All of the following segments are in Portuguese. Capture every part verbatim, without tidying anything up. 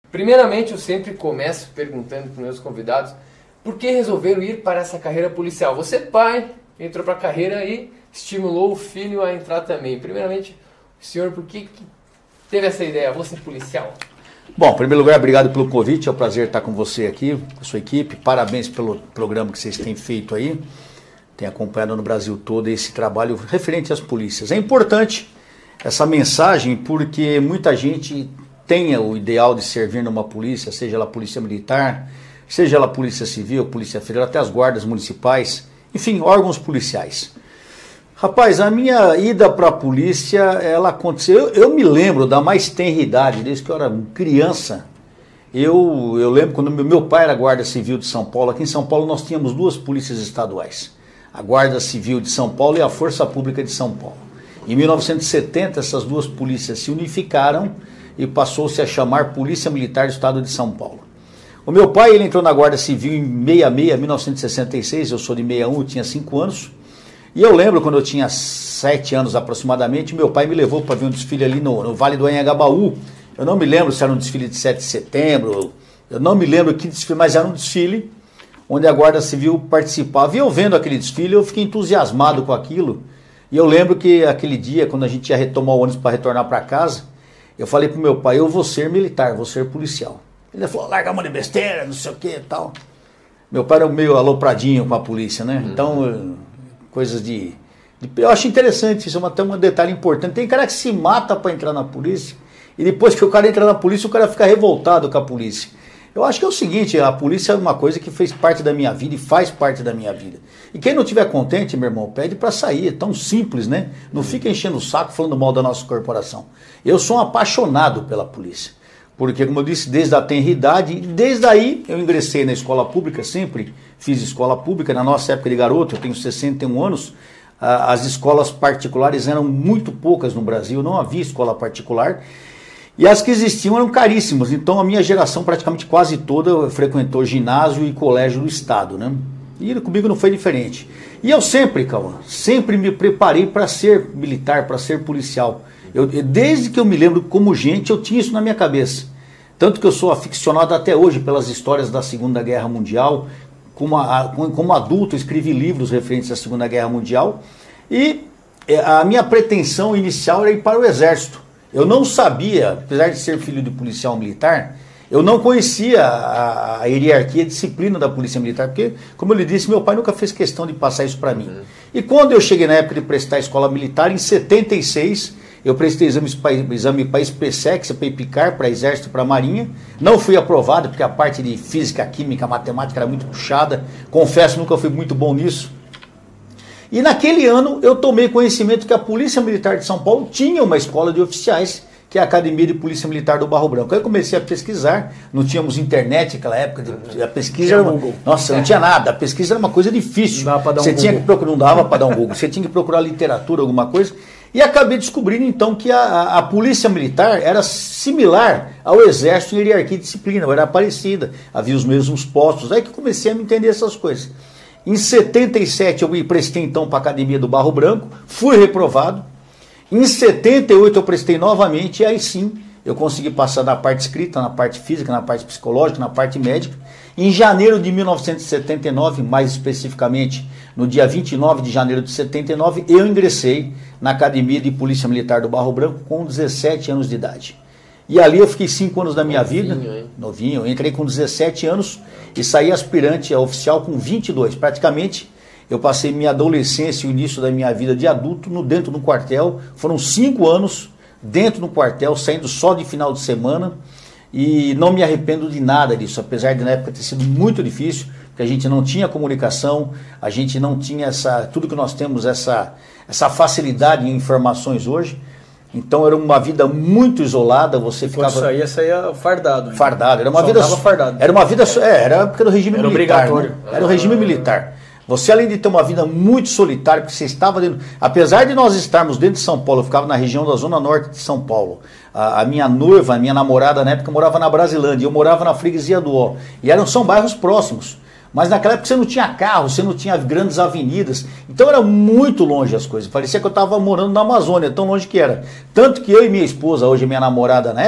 Primeiramente, eu sempre começo perguntando para os meus convidados por que resolveram ir para essa carreira policial. Você, pai, entrou para a carreira e estimulou o filho a entrar também. Primeiramente, senhor, por que, que teve essa ideia? Vou ser policial. Bom, em primeiro lugar, obrigado pelo convite. É um prazer estar com você aqui, com a sua equipe. Parabéns pelo programa que vocês têm feito aí. Tem acompanhado no Brasil todo esse trabalho referente às polícias. É importante essa mensagem porque muita gente tenha o ideal de servir numa polícia, seja ela polícia militar, seja ela polícia civil, polícia federal, até as guardas municipais, enfim, órgãos policiais. Rapaz, a minha ida para a polícia, ela aconteceu, eu, eu me lembro da mais tenra idade, desde que eu era criança. Eu, eu lembro quando meu pai era guarda civil de São Paulo. Aqui em São Paulo nós tínhamos duas polícias estaduais, a Guarda Civil de São Paulo e a Força Pública de São Paulo. Em mil novecentos e setenta, essas duas polícias se unificaram e passou-se a chamar Polícia Militar do Estado de São Paulo. O meu pai, ele entrou na Guarda Civil em sessenta e seis, mil novecentos e sessenta e seis, eu sou de sessenta e um, eu tinha cinco anos. E eu lembro quando eu tinha sete anos aproximadamente, meu pai me levou para ver um desfile ali no, no Vale do Anhangabaú. Eu não me lembro se era um desfile de sete de setembro, eu não me lembro que desfile, mas era um desfile onde a Guarda Civil participava. E eu vendo aquele desfile, eu fiquei entusiasmado com aquilo. E eu lembro que aquele dia, quando a gente ia retomar o ônibus para retornar para casa, eu falei pro meu pai, eu vou ser militar, vou ser policial. Ele falou, larga a mão de besteira, não sei o que e tal. Meu pai era meio alopradinho com a polícia, né? Uhum. Então, coisas de, de... Eu acho interessante isso, é até um detalhe importante. Tem cara que se mata para entrar na polícia, e depois que o cara entra na polícia, o cara fica revoltado com a polícia. Eu acho que é o seguinte, a polícia é uma coisa que fez parte da minha vida e faz parte da minha vida. E quem não estiver contente, meu irmão, pede para sair. É tão simples, né? Não fica enchendo o saco falando mal da nossa corporação. Eu sou um apaixonado pela polícia. Porque, como eu disse, desde a tenra idade, desde aí eu ingressei na escola pública, sempre fiz escola pública. Na nossa época de garoto, eu tenho sessenta e um anos, as escolas particulares eram muito poucas no Brasil, não havia escola particular. E as que existiam eram caríssimas, então a minha geração praticamente quase toda frequentou ginásio e colégio do Estado, né? E comigo não foi diferente. E eu sempre, Cauã, sempre me preparei para ser militar, para ser policial. Eu, desde que eu me lembro como gente, eu tinha isso na minha cabeça. Tanto que eu sou aficionado até hoje pelas histórias da Segunda Guerra Mundial. Como, a, como adulto, eu escrevi livros referentes à Segunda Guerra Mundial. E a minha pretensão inicial era ir para o Exército. Eu não sabia, apesar de ser filho de policial militar, eu não conhecia a, a hierarquia, a disciplina da polícia militar, porque, como eu lhe disse, meu pai nunca fez questão de passar isso para mim. Uhum. E quando eu cheguei na época de prestar a escola militar, em setenta e seis, eu prestei exame para exame para SPSEX, para IPICAR, para Exército e para Marinha. Não fui aprovado, porque a parte de física, química, matemática era muito puxada. Confesso, nunca fui muito bom nisso. E naquele ano eu tomei conhecimento que a Polícia Militar de São Paulo tinha uma escola de oficiais, que é a Academia de Polícia Militar do Barro Branco. Aí eu comecei a pesquisar, não tínhamos internet naquela época, de, a pesquisa era uma, nossa, não tinha nada, a pesquisa era uma coisa difícil. Não dava para dar um Você tinha que procurar, não dava para dar um Google, você tinha que procurar literatura, alguma coisa. E acabei descobrindo então que a, a, a Polícia Militar era similar ao Exército em hierarquia e disciplina, era parecida, havia os mesmos postos. Aí que comecei a me entender essas coisas. Em setenta e sete eu me prestei então para a Academia do Barro Branco, fui reprovado. Em setenta e oito eu prestei novamente e aí sim eu consegui passar na parte escrita, na parte física, na parte psicológica, na parte médica. Em janeiro de mil novecentos e setenta e nove, mais especificamente no dia vinte e nove de janeiro de setenta e nove, eu ingressei na Academia de Polícia Militar do Barro Branco com dezessete anos de idade. E ali eu fiquei cinco anos da minha novinho, vida, hein? novinho, eu entrei com dezessete anos e saí aspirante a oficial com vinte e dois. Praticamente eu passei minha adolescência e o início da minha vida de adulto no, dentro do quartel. Foram cinco anos dentro do quartel, saindo só de final de semana. E não me arrependo de nada disso, apesar de na época ter sido muito difícil, porque a gente não tinha comunicação, a gente não tinha essa, tudo que nós temos, essa, essa facilidade em informações hoje. Então era uma vida muito isolada, você e ficava... Quando saía, saía fardado. Hein? Fardado, era uma Só vida... fardado. Era uma vida... É, era porque era o regime era militar. Obrigatório. Né? Era o regime militar. Você, além de ter uma vida muito solitária, porque você estava dentro... Apesar de nós estarmos dentro de São Paulo, eu ficava na região da Zona Norte de São Paulo. A, a minha noiva, a minha namorada, na época, morava na Brasilândia. Eu morava na Freguesia do Ó. E eram, são bairros próximos. Mas naquela época você não tinha carro, você não tinha grandes avenidas. Então era muito longe as coisas. Parecia que eu estava morando na Amazônia, tão longe que era. Tanto que eu e minha esposa, hoje minha namorada na época,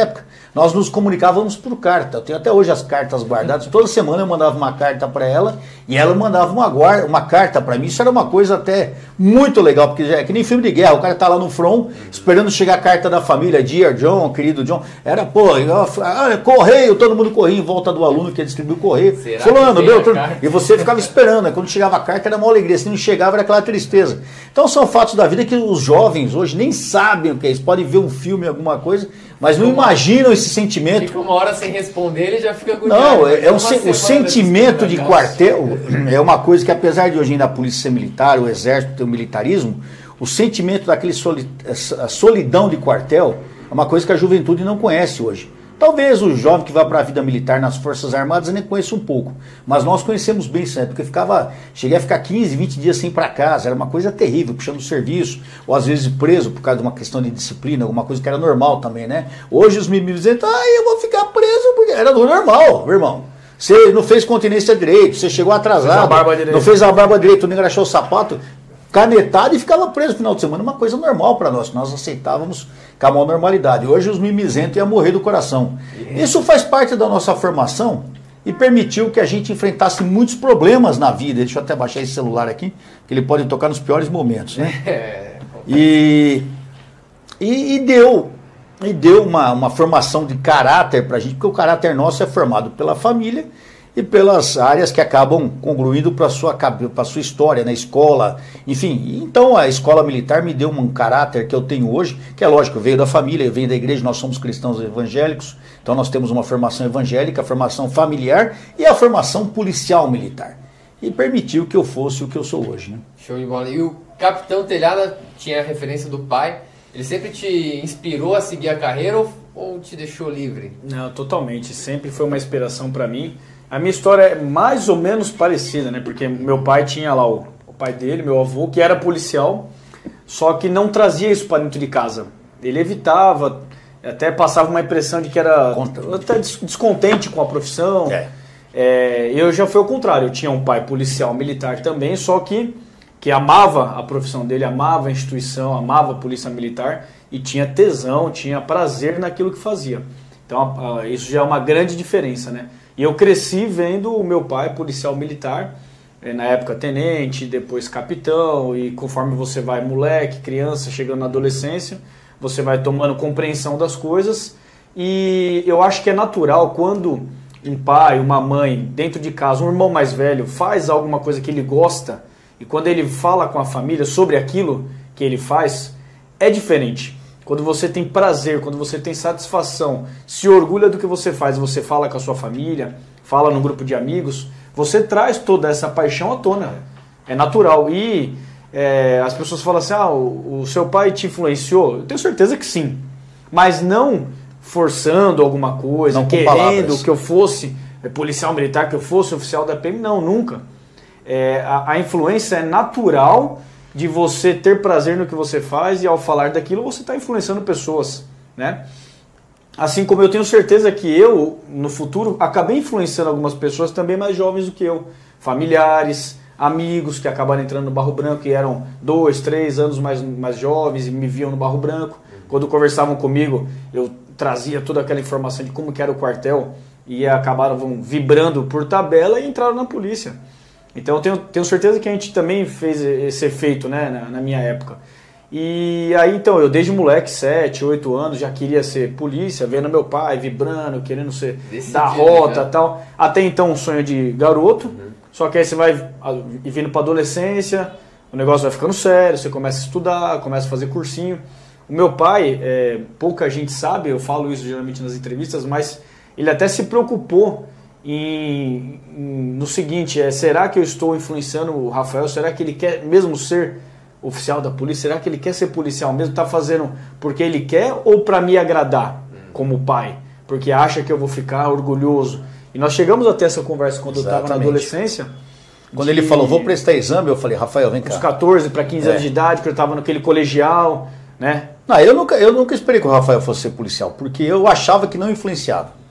nós nos comunicávamos por carta. Eu tenho até hoje as cartas guardadas. Toda semana eu mandava uma carta para ela e ela mandava uma, guarda, uma carta para mim. Isso era uma coisa até muito legal, porque já é que nem filme de guerra. O cara tá lá no front esperando chegar a carta da família. Dear John, querido John. Era, pô, eu, ah, correio, todo mundo corria em volta do aluno que ia distribuir o correio. Será Fulano, meu, tudo. Carta? E você ficava esperando. Né? Quando chegava a carta era uma alegria. Se não chegava era aquela tristeza. Então são fatos da vida que os jovens hoje nem sabem o que é isso. Podem ver um filme, alguma coisa, mas não imaginam esse sentimento. Fica uma hora sem responder, ele já fica agoniado. Não, é, é um, o sentimento de quartel é uma coisa que, apesar de hoje ainda a polícia ser militar, o exército ter o militarismo, o sentimento daquele soli, a solidão de quartel é uma coisa que a juventude não conhece hoje. Talvez o jovem que vai para a vida militar nas Forças Armadas nem conheça um pouco, mas nós conhecemos bem isso, né? Porque ficava, cheguei a ficar quinze, vinte dias sem ir para casa, era uma coisa terrível, puxando o serviço, ou às vezes preso por causa de uma questão de disciplina, alguma coisa que era normal também, né? Hoje os meninos dizem, ah, eu vou ficar preso, porque era normal, meu irmão. Você não fez continência direito, você chegou atrasado, fez a barba direito. não fez a barba direito, nem engraxou o sapato, canetado e ficava preso no final de semana, uma coisa normal para nós, nós aceitávamos com a maior normalidade. Hoje os mimizentos iam morrer do coração. Isso faz parte da nossa formação e permitiu que a gente enfrentasse muitos problemas na vida. Deixa eu até baixar esse celular aqui, que ele pode tocar nos piores momentos, né? E, e, e deu, e deu uma, uma formação de caráter para a gente, porque o caráter nosso é formado pela família e pelas áreas que acabam congruindo para a sua, para sua história, na escola, enfim. Então a escola militar me deu um caráter que eu tenho hoje, que é lógico, veio da família, veio da igreja, nós somos cristãos evangélicos, então nós temos uma formação evangélica, a formação familiar e a formação policial militar. E permitiu que eu fosse o que eu sou hoje, né? Show de bola. E o Capitão Telhada tinha a referência do pai, ele sempre te inspirou a seguir a carreira ou, ou te deixou livre? Não, totalmente, sempre foi uma inspiração para mim. A minha história é mais ou menos parecida, né? Porque meu pai tinha lá o, o pai dele, meu avô, que era policial, só que não trazia isso para dentro de casa. Ele evitava, até passava uma impressão de que era até descontente com a profissão. É. É, eu já fui ao contrário, eu tinha um pai policial militar também, só que, que amava a profissão dele, amava a instituição, amava a polícia militar e tinha tesão, tinha prazer naquilo que fazia. Então a, a, isso já é uma grande diferença, né? E eu cresci vendo o meu pai, policial militar, na época tenente, depois capitão, e conforme você vai moleque, criança, chegando na adolescência, você vai tomando compreensão das coisas. E eu acho que é natural quando um pai, uma mãe, dentro de casa, um irmão mais velho, faz alguma coisa que ele gosta, e quando ele fala com a família sobre aquilo que ele faz, é diferente. Quando você tem prazer, quando você tem satisfação, se orgulha do que você faz, você fala com a sua família, fala no grupo de amigos, você traz toda essa paixão à tona. É natural. E é, as pessoas falam assim, ah, o, o seu pai te influenciou? Eu tenho certeza que sim. Mas não forçando alguma coisa, não querendo que eu fosse policial militar, que eu fosse oficial da P M. Não, nunca. É, a, a influência é natural de você ter prazer no que você faz e ao falar daquilo você está influenciando pessoas, né? Assim como eu tenho certeza que eu, no futuro, acabei influenciando algumas pessoas também mais jovens do que eu. Familiares, amigos que acabaram entrando no Barro Branco e eram dois, três anos mais, mais jovens e me viam no Barro Branco. Quando conversavam comigo, eu trazia toda aquela informação de como que era o quartel e acabaram vibrando por tabela e entraram na polícia. Então eu tenho, tenho certeza que a gente também fez esse efeito, né, na, na minha época. E aí então, eu desde moleque, sete, oito anos, já queria ser polícia, vendo meu pai vibrando, querendo ser Decidido, da rota e tal. Até então um sonho de garoto, uhum. Só que aí você vai vindo para adolescência, o negócio vai ficando sério, você começa a estudar, começa a fazer cursinho. O meu pai, é, pouca gente sabe, eu falo isso geralmente nas entrevistas, mas ele até se preocupou Em, em, no seguinte, é, será que eu estou influenciando o Rafael? Será que ele quer mesmo ser oficial da polícia? Será que ele quer ser policial mesmo? Está fazendo porque ele quer ou para me agradar como pai? Porque acha que eu vou ficar orgulhoso. E nós chegamos até essa conversa quando Exatamente. eu estava na adolescência. Quando de, ele falou, vou prestar exame, eu falei, Rafael, vem cá. Uns catorze para quinze é. anos de idade, que eu estava naquele colegial, né? Não, eu nunca, eu nunca esperei que o Rafael fosse ser policial, porque eu achava que não influenciava. Porque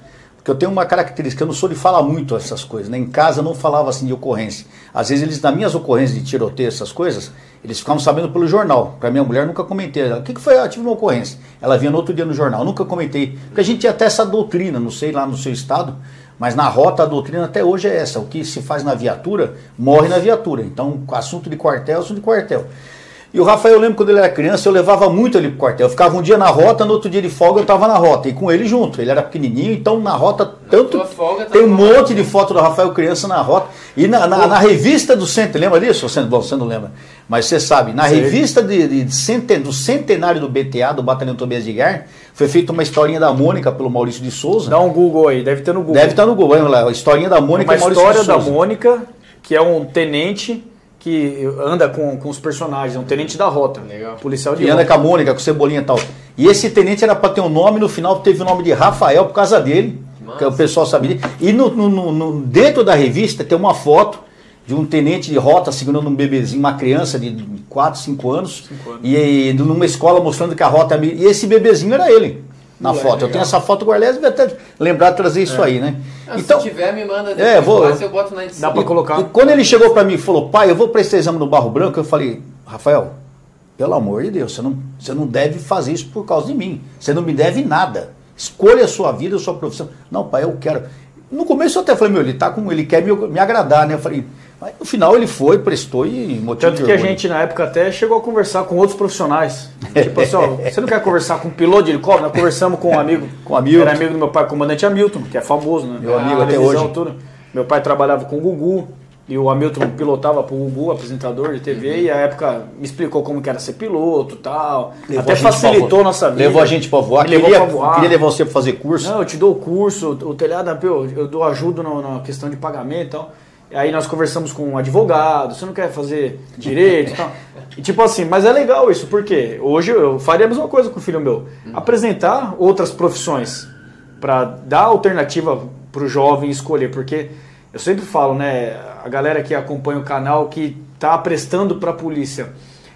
Porque eu tenho uma característica, eu não sou de falar muito essas coisas, né? Em casa eu não falava assim de ocorrência. Às vezes eles, nas minhas ocorrências de tiroteio, essas coisas, eles ficavam sabendo pelo jornal. Para minha mulher, nunca comentei. O que, que foi? Eu tive uma ocorrência. Ela vinha no outro dia no jornal, nunca comentei. Porque a gente tinha até essa doutrina, não sei lá no seu estado, mas na rota a doutrina até hoje é essa. O que se faz na viatura, morre na viatura. Então, assunto de quartel, assunto de quartel. E o Rafael, eu lembro quando ele era criança, eu levava muito ele pro quartel. Eu ficava um dia na rota, no outro dia de folga eu estava na rota. E com ele junto. Ele era pequenininho, então na rota, tanto tem um monte de foto do Rafael criança na rota. E na, na, na revista do centenário, lembra disso? Você, bom, você não lembra. Mas você sabe, na Sei. revista de, de centen, do centenário do B T A, do Batalhão Tobias de Guerra, foi feita uma historinha da Mônica pelo Maurício de Souza. Dá um Google aí, deve ter no Google. Deve estar no Google, vamos lá. A historinha da Mônica e Maurício de Souza. Uma história da Mônica, que é um tenente que anda com, com os personagens, é um tenente da rota, Legal. policial de E anda com a Mônica, com Cebolinha e tal. E esse tenente era para ter um nome, no final teve o nome de Rafael por causa dele, Nossa. que o pessoal sabia. E no, no, no, dentro da revista tem uma foto de um tenente de rota segurando um bebezinho, uma criança de quatro, cinco anos, cinco anos. E, e numa escola mostrando que a rota... E esse bebezinho era ele. Na Ué, foto. Legal. Eu tenho essa foto guardada, eu até lembrar de trazer isso é. aí, né? Ah, então, se tiver, me manda depois, é, vou, eu boto na edição. Dá pra colocar. E quando ele chegou pra mim e falou, pai, eu vou prestar exame no Barro Branco, eu falei, Rafael, pelo amor de Deus, você não, você não deve fazer isso por causa de mim. Você não me deve nada. Escolha a sua vida, a sua profissão. Não, pai, eu quero. No começo eu até falei, meu, ele tá com. Ele quer me, me agradar, né? Eu falei, mas no final ele foi, prestou e motivou. Tanto que a gente, na época, até chegou a conversar com outros profissionais. Tipo assim, ó, você não quer conversar com um piloto de helicóptero? Nós conversamos com um amigo, com Hamilton. Era amigo do meu pai, o comandante Hamilton, que é famoso, né? Meu amigo até hoje. Tudo. Meu pai trabalhava com o Gugu, e o Hamilton pilotava pro Gugu, apresentador de T V, uhum. e a época me explicou como que era ser piloto e tal. Levou até facilitou a nossa vida. Levou a gente para voar. Queria, pra voar. Queria levar você para fazer curso. Não, eu te dou o curso, o telhado, eu, eu dou ajuda na questão de pagamento e tal. Aí nós conversamos com um advogado, você não quer fazer direito e tal. E tipo assim, mas é legal isso, porque hoje eu faria a mesma coisa com o filho meu. Apresentar outras profissões para dar alternativa para o jovem escolher, porque eu sempre falo, né, a galera que acompanha o canal, que está prestando para a polícia.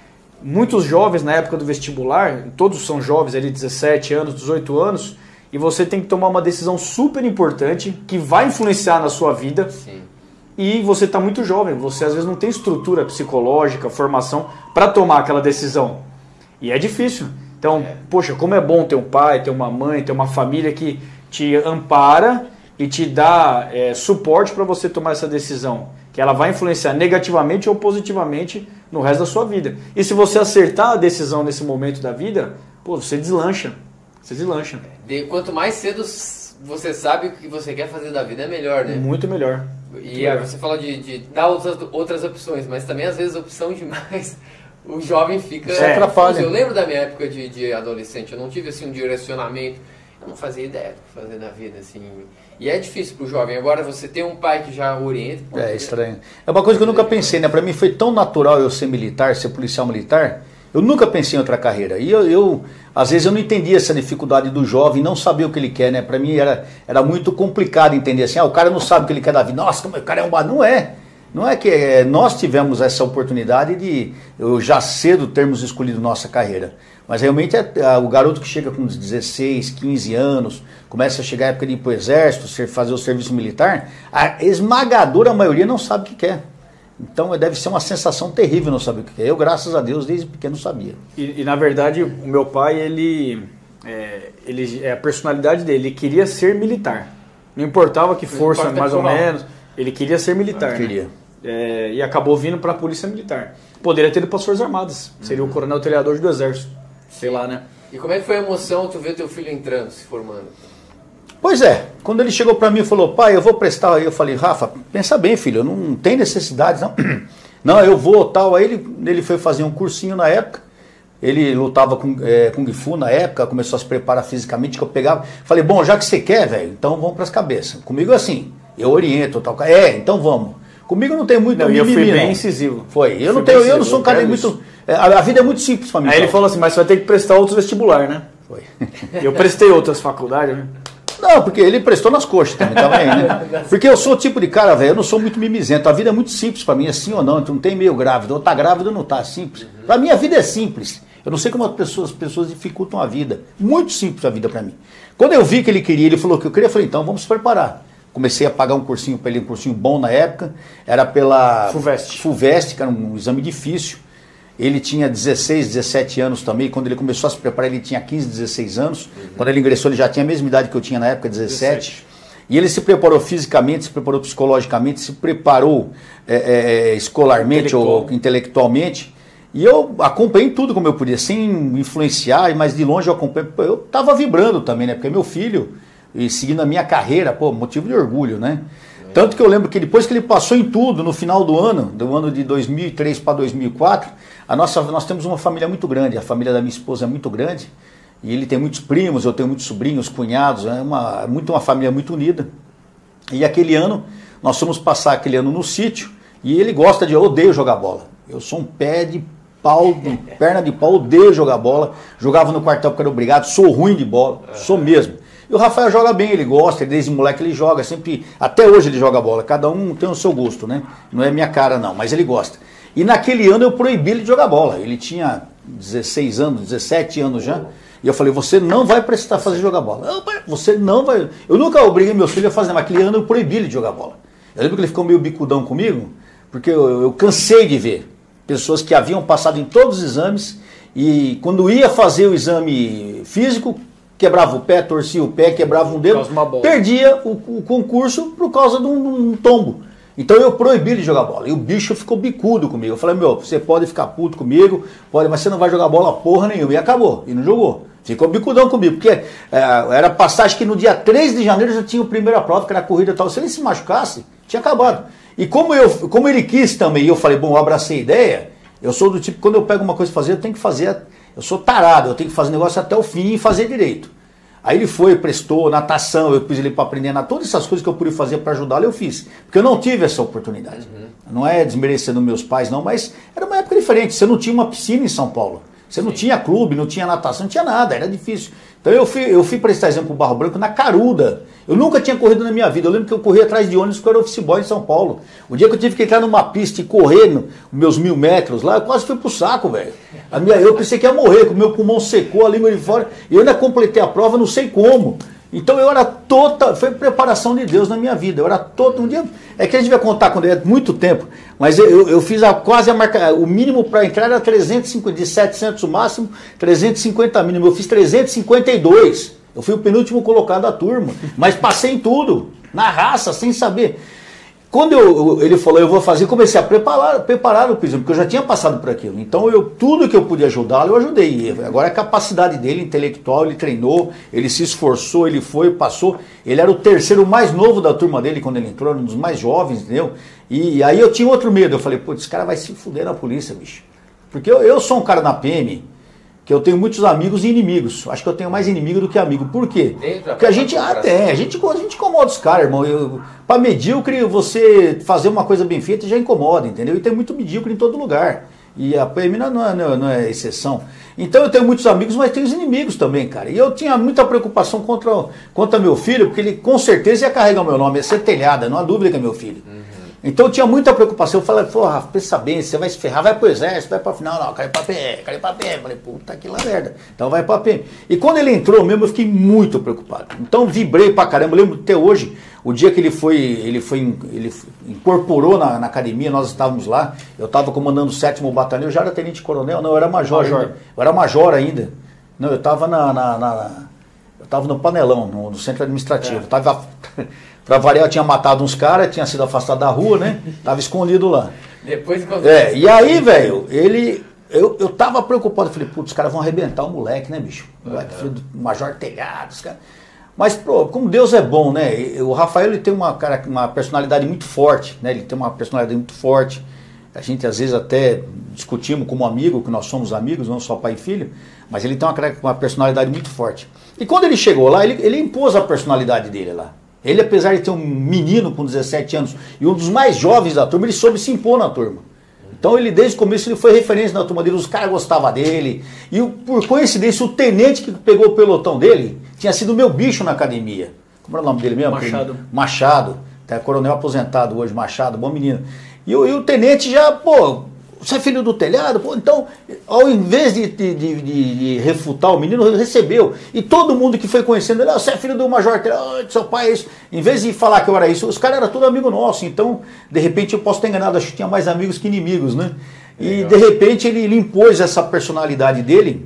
Muitos jovens na época do vestibular, todos são jovens ali, dezessete anos, dezoito anos, e você tem que tomar uma decisão super importante que vai influenciar na sua vida. Sim. E você está muito jovem, você às vezes não tem estrutura psicológica, formação para tomar aquela decisão. E é difícil. Então, é. poxa, como é bom ter um pai, ter uma mãe, ter uma família que te ampara e te dá é, suporte para você tomar essa decisão. Que ela vai influenciar negativamente ou positivamente no resto da sua vida. E se você acertar a decisão nesse momento da vida, pô, você deslancha. Você deslancha. De, quanto mais cedo você sabe o que você quer fazer da vida, é melhor, né? Muito melhor. E aí você fala de, de dar outras, outras opções, mas também às vezes opção demais, o jovem fica... É, atrapalha. Eu lembro da minha época de, de adolescente, eu não tive assim um direcionamento, eu não fazia ideia do que fazer na vida, assim... E é difícil pro jovem. Agora você tem um pai que já orienta... É estranho. É uma coisa que eu nunca pensei, né? Pra mim foi tão natural eu ser militar, ser policial militar... Eu nunca pensei em outra carreira. E eu, eu, às vezes, eu não entendia essa dificuldade do jovem, não sabia o que ele quer, né? Para mim era, era muito complicado entender assim, ah, o cara não sabe o que ele quer da vida. Nossa, o cara é um... Não é. Não é que é, nós tivemos essa oportunidade de, eu já cedo, termos escolhido nossa carreira. Mas realmente é, é, o garoto que chega com dezesseis, quinze anos, começa a chegar a época de ir para o exército, fazer o serviço militar, a esmagadora maioria não sabe o que quer. Então deve ser uma sensação terrível não saber o que é. Eu, graças a Deus, desde pequeno sabia. E, e na verdade, o meu pai, ele, é, ele, é a personalidade dele, ele queria ser militar. Não importava que força, mais ou menos, ele queria ser militar. Queria. Né? É, e acabou vindo para a Polícia Militar. Poderia ter ido para as Forças Armadas. Seria uhum. o coronel telhador do Exército. Sei lá, né? E como é que foi a emoção tu ver teu filho entrando, se formando? Pois é, quando ele chegou para mim e falou, pai, eu vou prestar, aí eu falei, Rafa, pensa bem, filho, eu não tem necessidade, não. Não, eu vou, tal. Aí ele, ele foi fazer um cursinho na época, ele lutava com é, Kung Fu na época, começou a se preparar fisicamente, que eu pegava, falei, bom, já que você quer, velho, então vamos para as cabeças. Comigo é assim, eu oriento, tal, é, então vamos. Comigo não tem muito não, mimimi, eu fui bem não. incisivo. Foi, eu não, tenho, eu não sou um cara muito... A, a vida é muito simples para mim. Aí ele falou assim, mas você vai ter que prestar outros vestibular, né? Foi. Eu prestei outras faculdades, né? Não, porque ele prestou nas coxas também, também, né? Porque eu sou o tipo de cara, velho, eu não sou muito mimizento. A vida é muito simples pra mim, é sim ou não. Tu não tem meio grávido, ou tá grávido ou não tá, simples. Pra mim a vida é simples. Eu não sei como as pessoas, as pessoas dificultam a vida. Muito simples a vida para mim. Quando eu vi que ele queria, ele falou que eu queria, eu falei, então vamos se preparar. Comecei a pagar um cursinho para ele, um cursinho bom na época. Era pela FUVEST. FUVEST, que era um exame difícil. Ele tinha dezesseis, dezessete anos também. Quando ele começou a se preparar, ele tinha quinze, dezesseis anos. Uhum. Quando ele ingressou, ele já tinha a mesma idade que eu tinha na época, dezessete. dezessete. E ele se preparou fisicamente, se preparou psicologicamente, se preparou é, é, escolarmente Intelectual. ou intelectualmente. E eu acompanhei tudo como eu podia, sem influenciar, mas de longe eu acompanhei. Eu estava vibrando também, né? Porque meu filho, e seguindo a minha carreira, pô, motivo de orgulho, né? É. Tanto que eu lembro que depois que ele passou em tudo, no final do ano, do ano de dois mil e três para dois mil e quatro, a nossa, nós temos uma família muito grande, a família da minha esposa é muito grande. E ele tem muitos primos, eu tenho muitos sobrinhos, cunhados, é uma, muito, uma família muito unida. E aquele ano, nós fomos passar aquele ano no sítio, e ele gosta de, eu odeio jogar bola. Eu sou um pé de pau, perna de pau, odeio jogar bola. Jogava no quartel porque era obrigado, sou ruim de bola, sou mesmo. E o Rafael joga bem, ele gosta, desde moleque ele joga, sempre, até hoje ele joga bola, cada um tem o seu gosto, né? Não é minha cara não, mas ele gosta. E naquele ano eu proibi ele de jogar bola, ele tinha dezesseis anos, dezessete anos já. E eu falei, você não vai precisar fazer jogar bola. Não, você não vai... Eu nunca obriguei meus filhos a fazer, mas aquele ano eu proibi ele de jogar bola. Eu lembro que ele ficou meio bicudão comigo, porque eu, eu cansei de ver pessoas que haviam passado em todos os exames e quando ia fazer o exame físico, quebrava o pé, torcia o pé, quebrava um dedo, perdia o, o concurso por causa de um, de um tombo. Então eu proibi ele de jogar bola. E o bicho ficou bicudo comigo. Eu falei, meu, você pode ficar puto comigo, pode, mas você não vai jogar bola porra nenhuma. E acabou. E não jogou. Ficou bicudão comigo. Porque é, era passagem que no dia três de janeiro já tinha a primeira prova, que era a corrida e tal. Se ele se machucasse, tinha acabado. E como, eu, como ele quis também, e eu falei, bom, eu abracei a ideia, eu sou do tipo, quando eu pego uma coisa pra fazer, eu tenho que fazer, eu sou tarado, eu tenho que fazer o negócio até o fim e fazer direito. Aí ele foi, prestou natação, eu pus ele para aprender a nadar, todas essas coisas que eu podia fazer para ajudá-lo, eu fiz. Porque eu não tive essa oportunidade. Uhum. Não é desmerecendo meus pais, não, mas era uma época diferente. Você não tinha uma piscina em São Paulo. Você não Sim. tinha clube, não tinha natação, não tinha nada, era difícil. Então eu fui, eu fui prestar exemplo pro Barro Branco na Caruda. Eu nunca tinha corrido na minha vida. Eu lembro que eu corri atrás de ônibus porque eu era office boy em São Paulo. O dia que eu tive que entrar numa pista e correr no, meus mil metros lá, eu quase fui pro saco, velho. Eu pensei que ia morrer, que o meu pulmão secou, a língua de fora. E eu ainda completei a prova, não sei como. Então eu era toda, foi preparação de Deus na minha vida. Eu era todo um dia. É que a gente vai contar quando é muito tempo, mas eu, eu fiz a, quase a marca. O mínimo para entrar era trezentos e cinquenta, de setecentos o máximo, trezentos e cinquenta mínimo. Eu fiz trezentos e cinquenta e dois. Eu fui o penúltimo colocado da turma, mas passei em tudo, na raça, sem saber. Quando eu, ele falou, eu vou fazer, comecei a preparar, preparar o piso, porque eu já tinha passado por aquilo. Então, eu, tudo que eu podia ajudá-lo, eu ajudei. Agora, a capacidade dele, intelectual, ele treinou, ele se esforçou, ele foi, passou. Ele era o terceiro mais novo da turma dele quando ele entrou, era um dos mais jovens, entendeu? E aí eu tinha outro medo. Eu falei, pô, esse cara vai se fuder na polícia, bicho. Porque eu, eu sou um cara na P M... que eu tenho muitos amigos e inimigos. Acho que eu tenho mais inimigo do que amigo. Por quê? Porque a gente, ah, tem, a gente, a gente incomoda os caras, irmão. Eu, pra medíocre, você fazer uma coisa bem feita já incomoda, entendeu? E tem muito medíocre em todo lugar. E a P M não é, não, é, não é exceção. Então eu tenho muitos amigos, mas tenho os inimigos também, cara. E eu tinha muita preocupação contra, contra meu filho, porque ele com certeza ia carregar o meu nome, ia ser telhada, não há dúvida que é meu filho. Uhum. Então eu tinha muita preocupação. Eu falei, pô, Rafa, pensa bem, você vai se ferrar, vai pro exército, vai pra final, não, quero ir pra P M, quero ir pra P M. Eu falei, puta que lá merda. Então vai pra P M. E quando ele entrou mesmo, eu fiquei muito preocupado. Então vibrei pra caramba. Eu lembro até hoje, o dia que ele foi, ele foi, ele incorporou na, na academia, nós estávamos lá, eu estava comandando o sétimo batalhão, eu já era tenente-coronel, não, eu era major, major. Ainda. Eu era major ainda. Não, eu estava na, na, na, eu estava no Panelão, no, no centro administrativo. É. Eu tava, pra variar, eu tinha matado uns caras, tinha sido afastado da rua, né? Tava escondido lá. Depois que é, e aí, velho, ele, eu, eu tava preocupado, eu falei, putz, os caras vão arrebentar o moleque, né, bicho? O moleque, filho do major telhado, os caras. Mas, pô, como Deus é bom, né? O Rafael, ele tem uma, cara, uma personalidade muito forte, né? Ele tem uma personalidade muito forte. A gente, às vezes, até discutimos como amigo, que nós somos amigos, não só pai e filho, mas ele tem uma, uma personalidade muito forte. E quando ele chegou lá, ele, ele impôs a personalidade dele lá. Ele, apesar de ter um menino com dezessete anos e um dos mais jovens da turma, ele soube se impor na turma. Então ele, desde o começo, ele foi referência na turma dele, os caras gostavam dele. E por coincidência, o tenente que pegou o pelotão dele tinha sido meu bicho na academia. Como era o nome dele mesmo? Machado. Machado. Tá, coronel aposentado hoje, Machado, bom menino. E o, e o tenente já, pô, você é filho do telhado? Pô, então, ao invés de, de, de, de refutar o menino, ele recebeu. E todo mundo que foi conhecendo ele, ah, você é filho do Major Telhado, seu pai é isso. Em vez de falar que eu era isso, os caras eram tudo amigo nosso. Então, de repente, eu posso ter enganado, acho que tinha mais amigos que inimigos, né? E, legal. De repente, ele, ele impôs essa personalidade dele,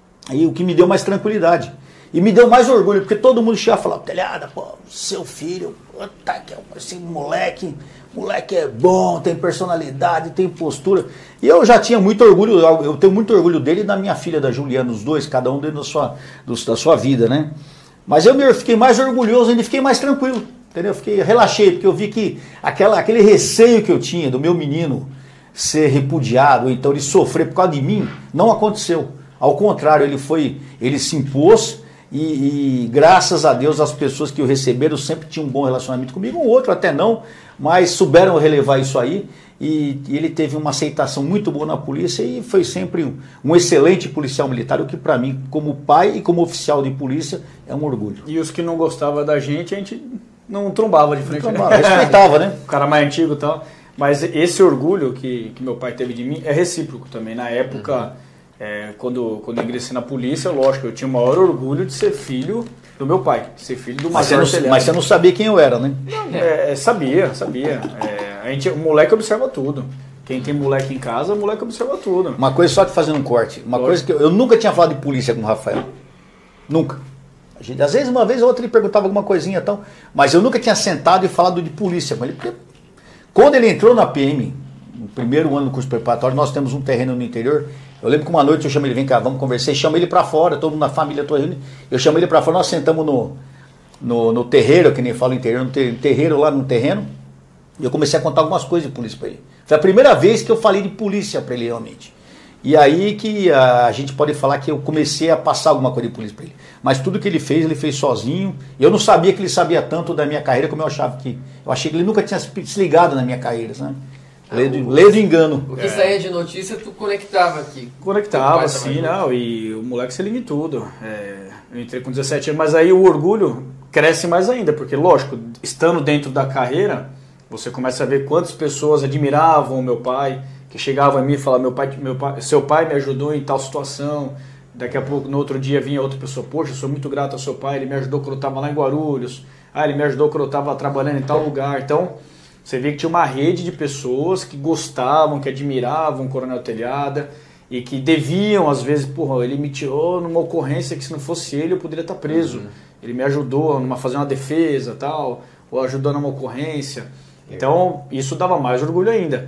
e o que me deu mais tranquilidade. E me deu mais orgulho, porque todo mundo chegava e falava, Telhada, pô, seu filho, tá, esse moleque, moleque é bom, tem personalidade, tem postura. E eu já tinha muito orgulho, eu tenho muito orgulho dele e da minha filha, da Juliana, os dois, cada um dentro da sua, da sua vida, né? Mas eu me fiquei mais orgulhoso, ainda fiquei mais tranquilo, entendeu? Eu fiquei, relaxei, porque eu vi que aquela, aquele receio que eu tinha do meu menino ser repudiado, ou então ele sofrer por causa de mim, não aconteceu. Ao contrário, ele foi, ele se impôs. E, e graças a Deus as pessoas que o receberam sempre tinham um bom relacionamento comigo, um outro até não, mas souberam relevar isso aí e, e ele teve uma aceitação muito boa na polícia e foi sempre um, um excelente policial militar, o que para mim, como pai e como oficial de polícia, é um orgulho. E os que não gostavam da gente, a gente não trombava de frente. Não trombava, respeitava, né? O cara mais antigo e tal. Mas esse orgulho que, que meu pai teve de mim é recíproco também. Na época... Uhum. É, quando, quando eu ingressei na polícia, lógico, eu tinha o maior orgulho de ser filho do meu pai, de ser filho do Major Telhada. Mas você não sabia quem eu era, né? Não, é, sabia, sabia. É, a gente, o moleque observa tudo. Quem tem moleque em casa, o moleque observa tudo. Uma coisa só te fazendo um corte. Uma lógico. coisa que eu, eu nunca tinha falado de polícia com o Rafael. Nunca. A gente, às vezes, uma vez ou outra, ele perguntava alguma coisinha e tal, mas eu nunca tinha sentado e falado de polícia com ele. Porque quando ele entrou na P M, no primeiro ano do curso preparatório, nós temos um terreno no interior. Eu lembro que uma noite eu chamei ele, vem cá, vamos conversar, e chamo ele pra fora, todo mundo na família toda reunida. Eu chamo ele pra fora, nós sentamos no, no, no terreiro, que nem falo interior, no terreiro lá no terreno, e eu comecei a contar algumas coisas de polícia pra ele. Foi a primeira vez que eu falei de polícia pra ele realmente. E aí que a, a gente pode falar que eu comecei a passar alguma coisa de polícia pra ele. Mas tudo que ele fez, ele fez sozinho. Eu não sabia que ele sabia tanto da minha carreira como eu achava que... Eu achei que ele nunca tinha se ligado na minha carreira, sabe? Lê do, lê do engano. O que é. saía de notícia, tu conectava aqui. Conectava, sim, não. E o moleque se liga em tudo. É, eu entrei com dezessete anos, mas aí o orgulho cresce mais ainda, porque, lógico, estando dentro da carreira, você começa a ver quantas pessoas admiravam o meu pai, que chegavam a mim e falavam, meu pai, meu pai, seu pai me ajudou em tal situação. Daqui a pouco, no outro dia, vinha outra pessoa, poxa, eu sou muito grato ao seu pai, ele me ajudou quando eu estava lá em Guarulhos, ah, ele me ajudou quando eu estava trabalhando em tal lugar. Então... Você vê que tinha uma rede de pessoas que gostavam, que admiravam o Coronel Telhada e que deviam, às vezes, porra, ele me tirou numa ocorrência que se não fosse ele eu poderia estar preso. Uhum. Ele me ajudou a fazer uma defesa, tal, ou ajudou numa ocorrência. Então, isso dava mais orgulho ainda.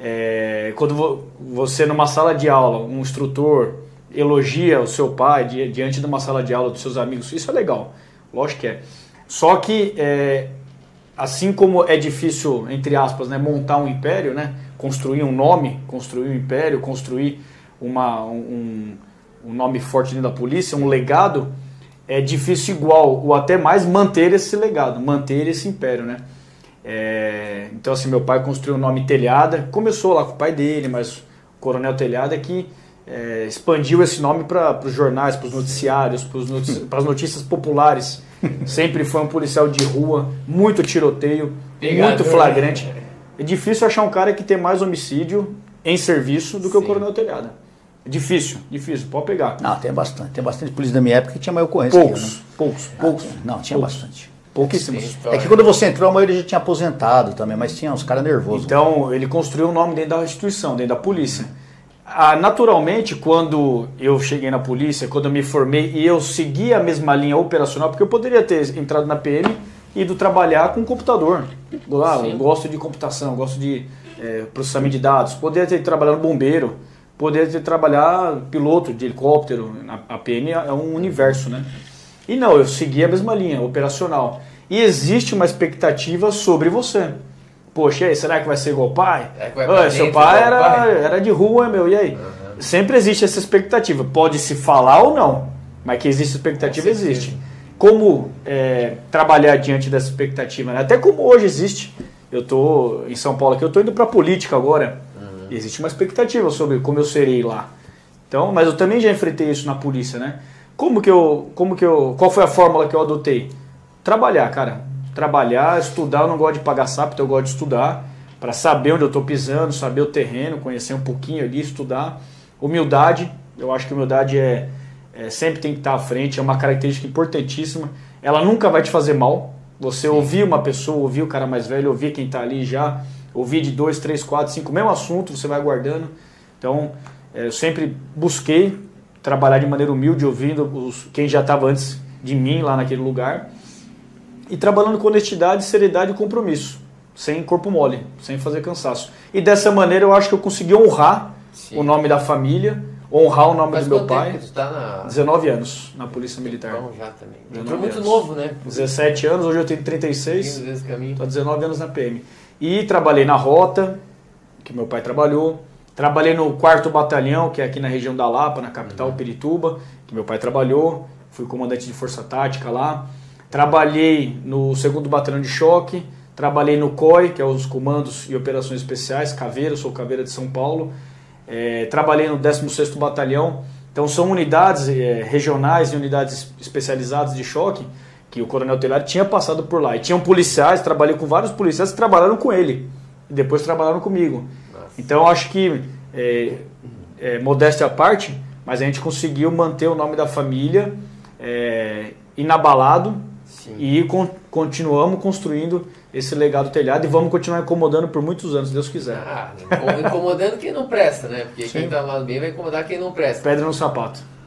É, quando você, numa sala de aula, um instrutor elogia o seu pai diante de uma sala de aula dos seus amigos, isso é legal, lógico que é. Só que... É, assim como é difícil, entre aspas, né, montar um império, né, construir um nome, construir um império, construir uma, um, um nome forte dentro da polícia, um legado, é difícil igual, ou até mais, manter esse legado, manter esse império, né? É, então, assim, meu pai construiu o nome Telhada, começou lá com o pai dele, mas o Coronel Telhada é que é, expandiu esse nome para os jornais, para os noticiários, para as notícias populares. Sempre foi um policial de rua, muito tiroteio, Pegador, muito flagrante. É difícil achar um cara que tem mais homicídio em serviço do que Sim. o Coronel Telhada. É difícil, difícil, pode pegar. Não, tem bastante. Tem bastante polícia da minha época que tinha mais ocorrência. Poucos, que eu, né? poucos, poucos. Não, tinha poucos. bastante. Pouquíssimos. É que quando você entrou, a maioria já tinha aposentado também, mas tinha uns caras nervosos. Então, ele construiu um nome dentro da instituição, dentro da polícia. Ah, naturalmente, quando eu cheguei na polícia, quando eu me formei e eu segui a mesma linha operacional, porque eu poderia ter entrado na P M e ido trabalhar com computador. Ah, eu gosto de computação, gosto de é, processamento de dados. Poderia ter trabalhado bombeiro, poderia ter trabalhado piloto de helicóptero. A P M é um universo, né? E não, eu segui a mesma linha operacional. E existe uma expectativa sobre você. Poxa, e aí, será que vai ser igual o pai? É Oi, seu pai era, pai era de rua, meu, e aí? Uhum. Sempre existe essa expectativa. Pode se falar ou não, mas que existe expectativa, existe. Como é, trabalhar diante dessa expectativa? Né? Até como hoje existe. Eu estou em São Paulo aqui, eu estou indo para a política agora. Uhum. Existe uma expectativa sobre como eu serei lá. Então, mas eu também já enfrentei isso na polícia, né? Como que eu, como que eu, qual foi a fórmula que eu adotei? Trabalhar, cara. Trabalhar, estudar, eu não gosto de pagar sapo, então eu gosto de estudar para saber onde eu estou pisando, saber o terreno, conhecer um pouquinho ali, estudar. Humildade, eu acho que humildade é, é sempre tem que estar à frente, é uma característica importantíssima. Ela nunca vai te fazer mal. Você Sim. ouvir uma pessoa, ouvir o cara mais velho, ouvir quem está ali já, ouvir de dois, três, quatro, cinco, o mesmo assunto, você vai guardando. Então, é, eu sempre busquei trabalhar de maneira humilde, ouvindo os, quem já estava antes de mim lá naquele lugar. E trabalhando com honestidade, seriedade e compromisso. Sem corpo mole, sem fazer cansaço. E dessa maneira eu acho que eu consegui honrar Sim. o nome da família, honrar o nome Mas do meu quanto pai. tempo tu tá na... dezenove anos na Polícia Militar. Bom, já também. Entrou muito anos. Novo, né? dezessete anos, hoje eu tenho trinta e seis. Estou há dezenove anos na P M. E trabalhei na Rota, que meu pai trabalhou. Trabalhei no quarto Batalhão, que é aqui na região da Lapa, na capital, uhum. Pirituba, que meu pai trabalhou. Fui comandante de Força Tática lá. Trabalhei no segundo Batalhão de Choque. Trabalhei no C O I, que é os Comandos e Operações Especiais, Caveira, sou Caveira de São Paulo. É, trabalhei no décimo sexto Batalhão. Então são unidades é, regionais e unidades especializadas de choque, que o Coronel Telhari tinha passado por lá. E tinham policiais, trabalhei com vários policiais que trabalharam com ele. E depois trabalharam comigo. Nossa. Então acho que, é, é, modéstia à parte, mas a gente conseguiu manter o nome da família é, inabalado. Sim. E con continuamos construindo esse legado Telhado e vamos continuar incomodando por muitos anos, se Deus quiser. Ah, incomodando quem não presta, né? Porque Sim. quem tá lá bem vai incomodar quem não presta. Pedra no sapato.